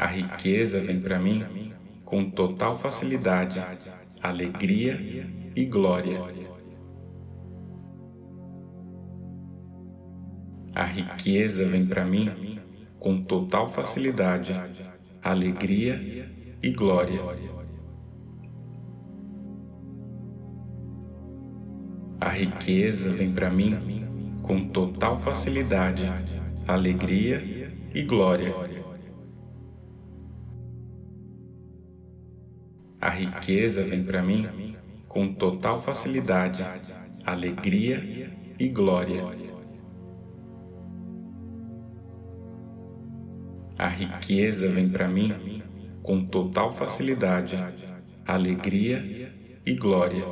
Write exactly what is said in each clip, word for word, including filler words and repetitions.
A riqueza vem para mim com total facilidade, alegria e glória. A riqueza vem para mim com total facilidade, alegria e glória. A riqueza vem para mim com total facilidade, alegria e glória. A riqueza vem para mim com total facilidade, alegria e glória. A riqueza vem para mim com total facilidade, alegria e glória.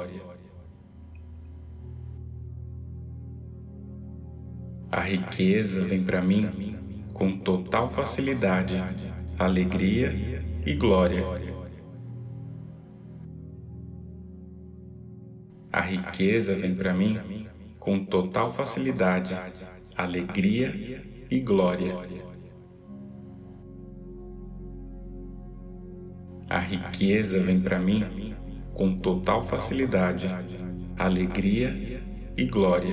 A riqueza vem para mim com total facilidade, alegria e glória. A riqueza vem para mim com total facilidade, alegria e glória. A riqueza vem para mim com total facilidade, alegria e glória.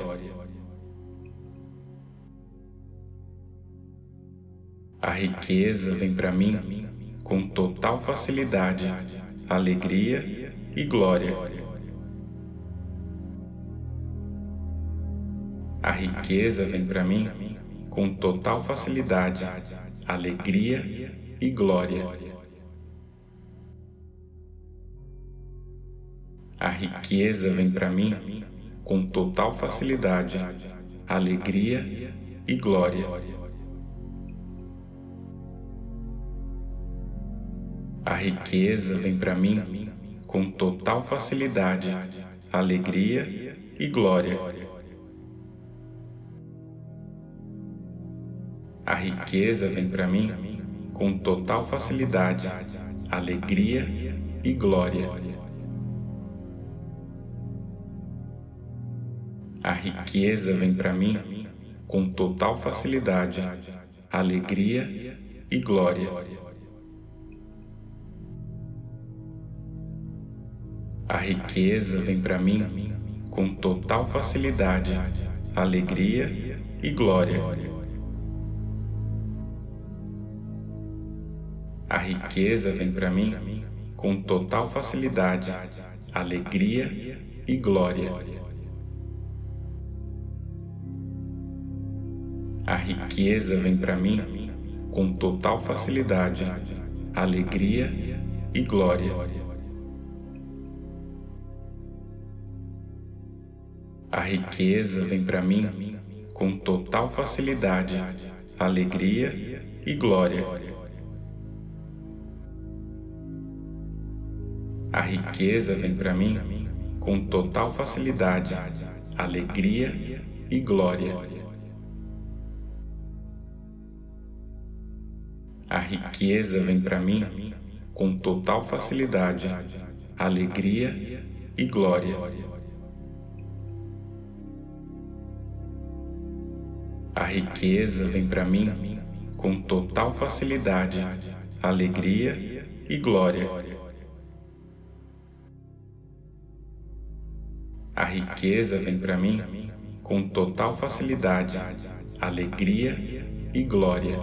A riqueza vem para mim com total facilidade, alegria e glória. A riqueza vem para mim com total facilidade, alegria e glória. A riqueza vem para mim com total facilidade, alegria e glória. A riqueza vem para mim com total facilidade, alegria e glória. A riqueza vem para mim com total facilidade, alegria e glória. A riqueza vem para mim com total facilidade, alegria e glória. A riqueza vem para mim com total facilidade, alegria e glória. A riqueza vem para mim com total facilidade, alegria e glória. A riqueza vem para mim com total facilidade, alegria e glória. A riqueza vem para mim com total facilidade, alegria e glória. A riqueza vem para mim com total facilidade, alegria e glória. A riqueza vem para mim com total facilidade, alegria e glória. A riqueza vem para mim com total facilidade, alegria e glória. A riqueza vem para mim com total facilidade, alegria e glória.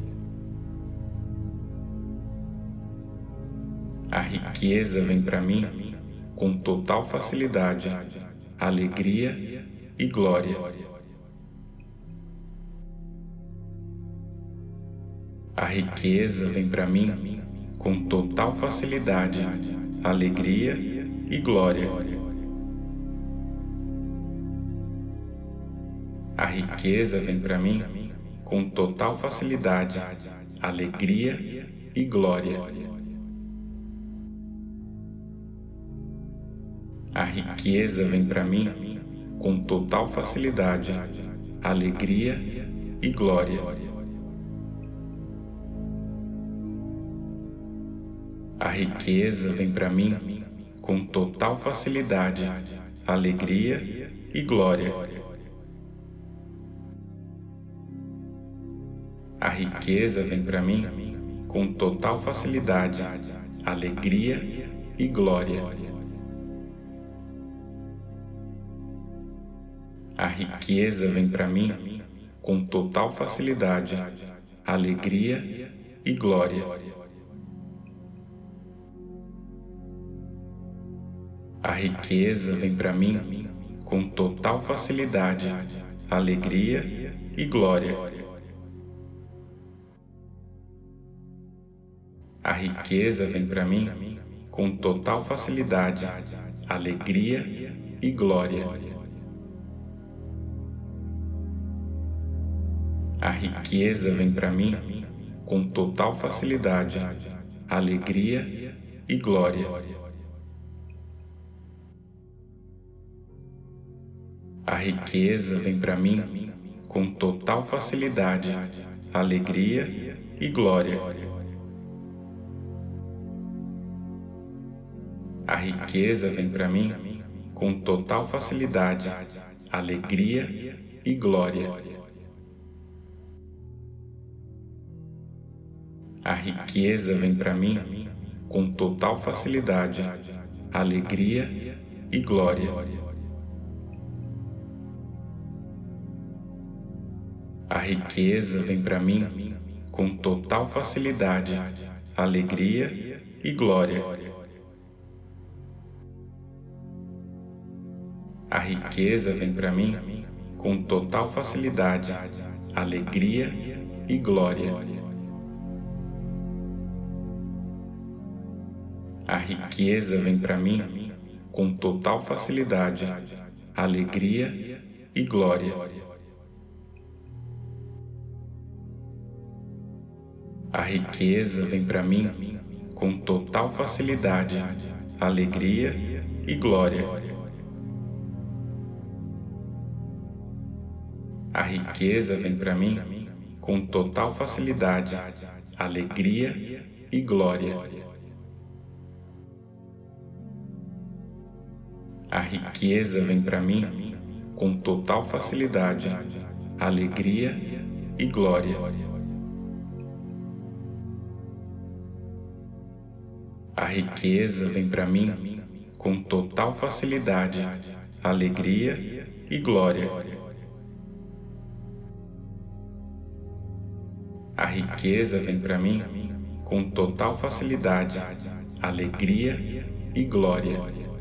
A riqueza vem para mim com total facilidade, alegria e glória. A riqueza vem para mim com total facilidade, alegria e glória. A riqueza vem para mim com total facilidade, alegria e glória. A riqueza vem para mim com total facilidade, alegria e glória. A riqueza vem para mim com total facilidade, alegria e glória. A riqueza vem para mim com total facilidade, alegria e glória. A riqueza vem para mim com total facilidade, alegria e glória. A riqueza vem para mim com total facilidade, alegria e glória. A riqueza vem para mim com total facilidade, alegria e glória. A riqueza vem para mim com total facilidade, alegria e glória. A riqueza vem para mim com total facilidade, alegria e glória. A riqueza vem para mim com total facilidade, alegria e glória. A riqueza vem para mim com total facilidade, alegria e glória. A riqueza vem para mim com total facilidade, alegria e glória. A riqueza vem para mim com total facilidade, alegria e glória. A riqueza vem para mim com total facilidade, alegria e glória. A riqueza vem para mim com total facilidade, alegria e glória. A riqueza vem para mim com total facilidade, alegria e glória. A riqueza vem para mim com total facilidade, alegria e glória. A riqueza vem para mim com total facilidade, alegria e glória. A riqueza vem para mim com total facilidade, alegria e glória.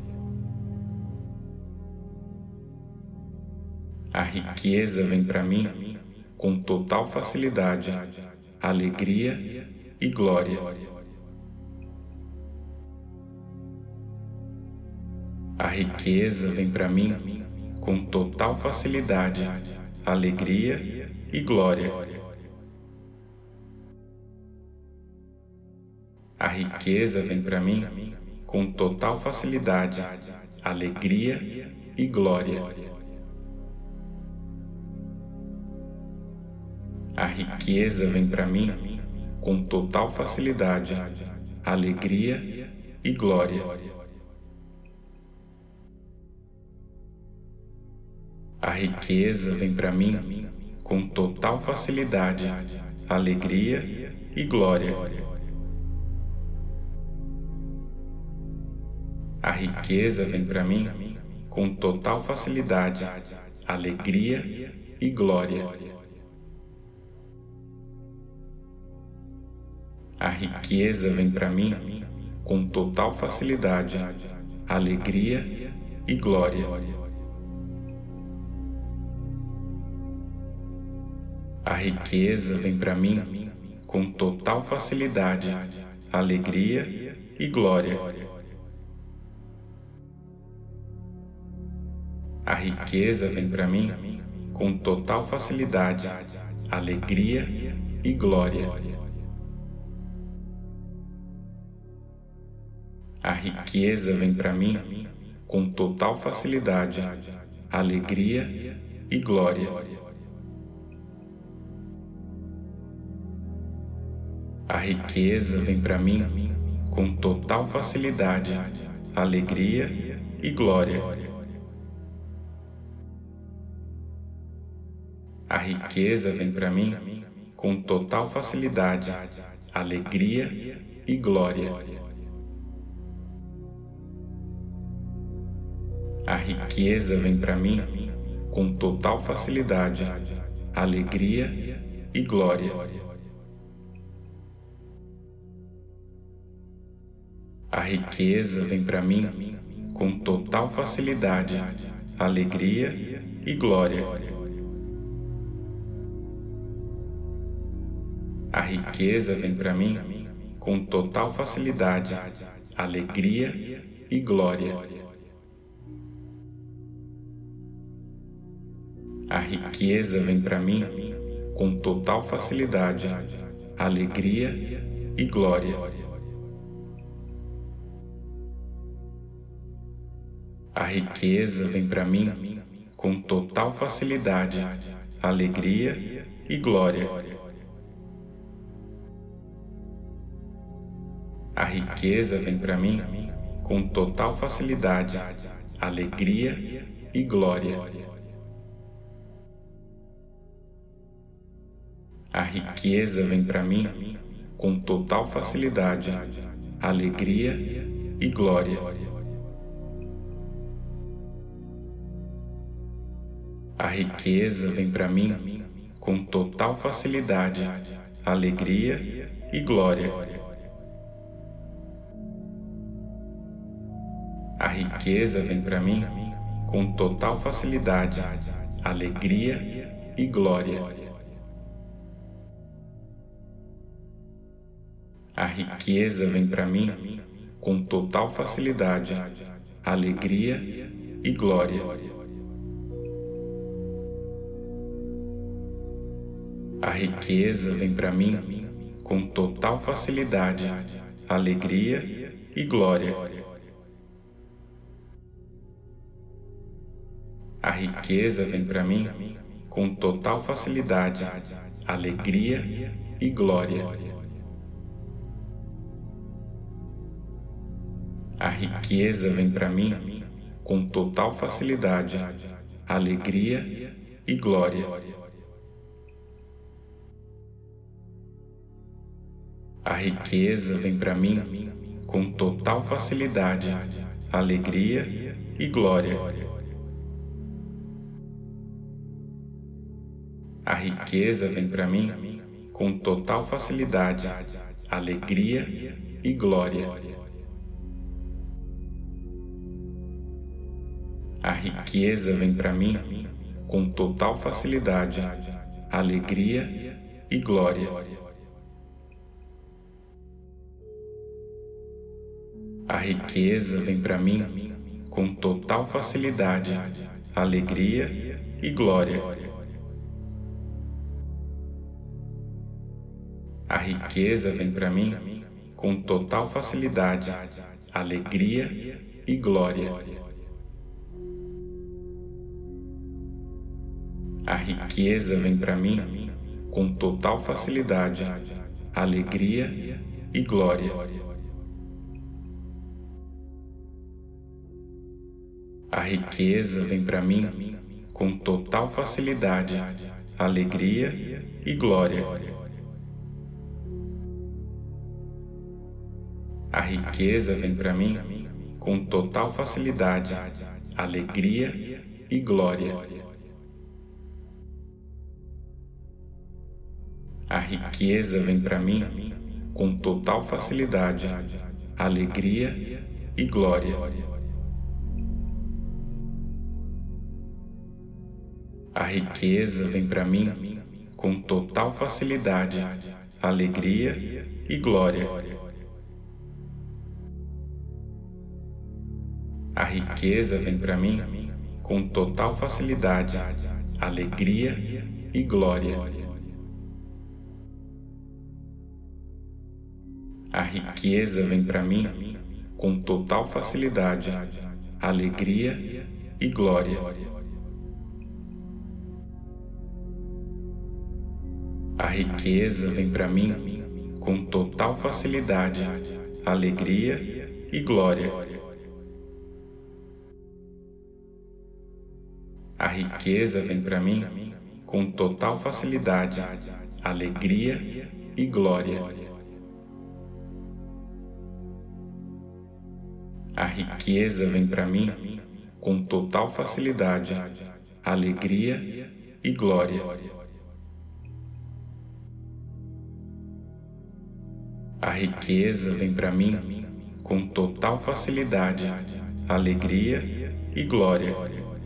A riqueza vem para mim com total facilidade, alegria e glória. A riqueza vem para mim com total facilidade, alegria e glória. A riqueza vem para mim com total facilidade, alegria e glória. A riqueza vem para mim com total facilidade, alegria e glória. A riqueza vem para mim com total facilidade, alegria e glória. A riqueza vem para mim com total facilidade, alegria e glória. A riqueza vem para mim com total facilidade, alegria e glória. A riqueza vem para mim com total facilidade, alegria e glória. A riqueza vem para mim com total facilidade, alegria e glória. A riqueza vem para mim com total facilidade, alegria e glória. A riqueza vem para mim com total facilidade, alegria e glória. A riqueza vem para mim com total facilidade, alegria e glória. A riqueza vem para mim com total facilidade, alegria e glória. A riqueza vem para mim com total facilidade, alegria e glória. A riqueza vem para mim com total facilidade, alegria e glória. A riqueza vem para mim com total facilidade, alegria e glória. A riqueza vem para mim com total facilidade, alegria e glória. A riqueza vem para mim com total facilidade, alegria e glória. A riqueza vem para mim com total facilidade, alegria e glória. A riqueza vem para mim com total facilidade, alegria e glória. A riqueza vem para mim com total facilidade, alegria e glória. A riqueza vem para mim com total facilidade, alegria e glória. A riqueza vem para mim com total facilidade, alegria e glória. A riqueza vem para mim com total facilidade, alegria e glória. A riqueza vem para mim com total facilidade, alegria e glória. A riqueza vem para mim com total facilidade, alegria e glória. A riqueza vem para mim com total facilidade, alegria e glória. A riqueza vem para mim com total facilidade, alegria e glória. A riqueza vem para mim com total facilidade, alegria e glória. A riqueza vem para mim com total facilidade, alegria e glória. A riqueza vem para mim com total facilidade, alegria e glória. A riqueza vem para mim com total facilidade, alegria e glória. A riqueza vem para mim com total facilidade, alegria e glória. A riqueza vem para mim com total facilidade, alegria e glória. A riqueza vem para mim com total facilidade, alegria e glória. A riqueza vem para mim com total facilidade, alegria e glória. A riqueza vem para mim com total facilidade, alegria e glória. A riqueza vem para mim com total facilidade, alegria e glória. A riqueza vem para mim com total facilidade, alegria e glória. A riqueza vem para mim com total facilidade, alegria e glória. A riqueza vem para mim com total facilidade, alegria e glória.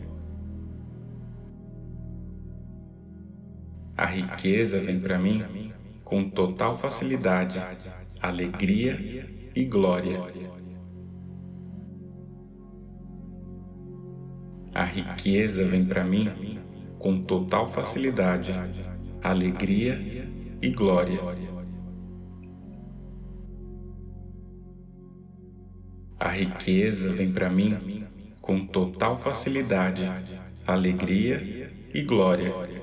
A riqueza vem para mim com total facilidade, alegria e glória. A riqueza vem para mim com total facilidade, alegria e glória. A riqueza vem para mim com total facilidade, alegria e glória.